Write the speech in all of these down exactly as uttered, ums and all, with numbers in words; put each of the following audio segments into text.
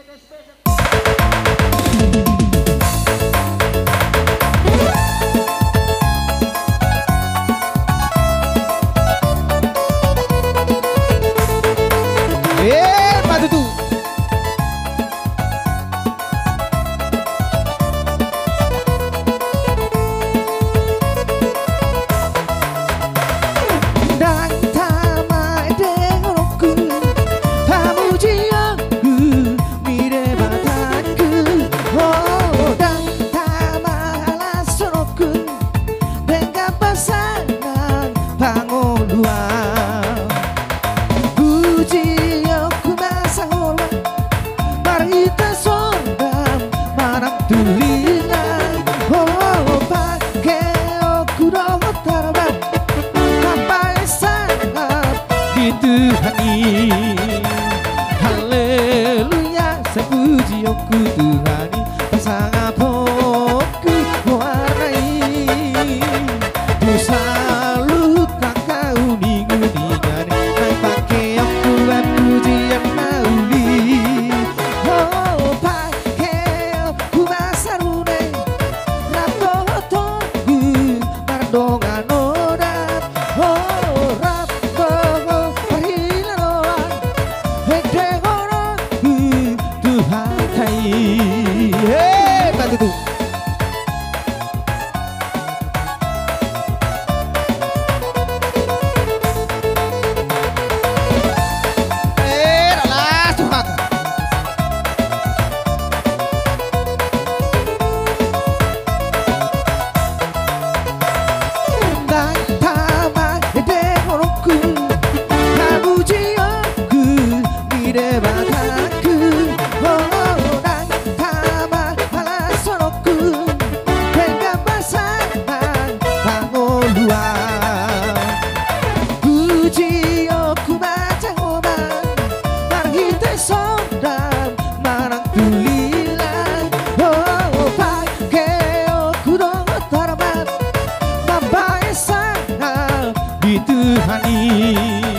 Eh, padu tuh. Haleluya, sepuji aku Tuhani, pasangan aku mewarnai. Ku salut kau ning-ningan, naik pakai aku pujian mauli. Oh, pakai aku masarune, rato tunggu mardongan odat. Oh, rato perhilaroan, hede orang Tuhan kai. Hei, bantu tuh. Tuhani,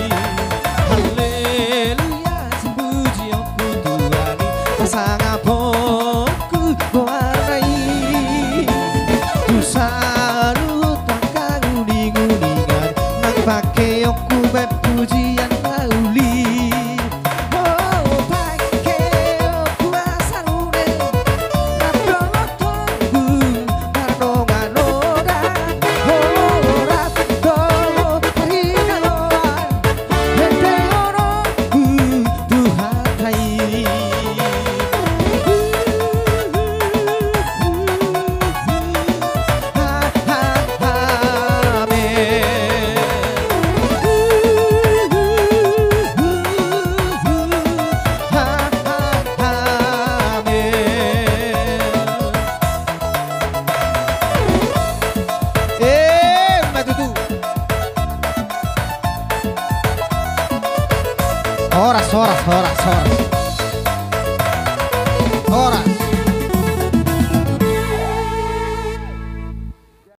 haleluya, sepuji aku Tuhani, pasangan aku mewarnai. Ku salut kau ning-ningan, nang pakai aku pujian mauli. Oh, pakai aku asarune, radono tunggu mardongan odat. Oh, radono Horas, horas, horas, horas. Horas.